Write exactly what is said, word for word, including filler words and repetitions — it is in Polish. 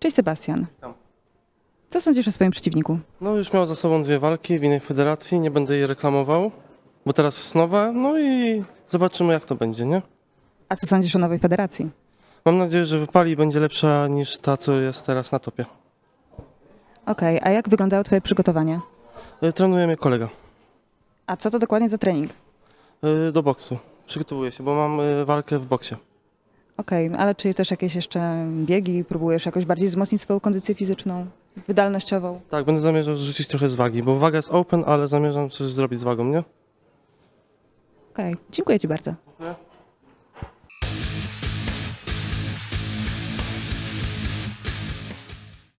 Cześć Sebastian. Tam. Co sądzisz o swoim przeciwniku? No już miał za sobą dwie walki w innej federacji, nie będę jej reklamował, bo teraz jest nowa, no i zobaczymy jak to będzie, nie? A co sądzisz o nowej federacji? Mam nadzieję, że wypali i będzie lepsza niż ta, co jest teraz na topie. Okej, a jak wyglądają twoje przygotowania? Y, Trenuje mnie kolega A co to dokładnie za trening? y, do boksu. Przygotowuję się, bo mam y, walkę w boksie. Okej, ale czy też jakieś jeszcze biegi? Próbujesz jakoś bardziej wzmocnić swoją kondycję fizyczną, wydolnościową? Tak, będę zamierzał zrzucić trochę z wagi, bo waga jest open, ale zamierzam coś zrobić z wagą, nie? Okej, dziękuję ci bardzo. Dziękuję.